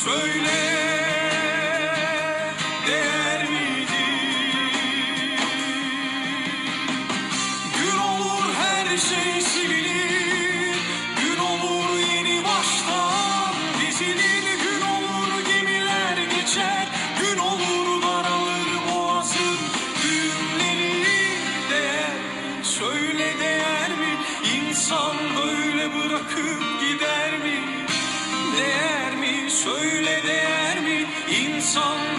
Söyle, değer miydi? Gün olur her şey silinir, gün olur yeni baştan dizilir, gün olur gemiler geçer, gün olur daralır boğazın düğümleri. Değer mi? Söyle, değer mi? İnsan böyle bırakıp gider mi? Değer mi? Söyle, değer mi? İnsan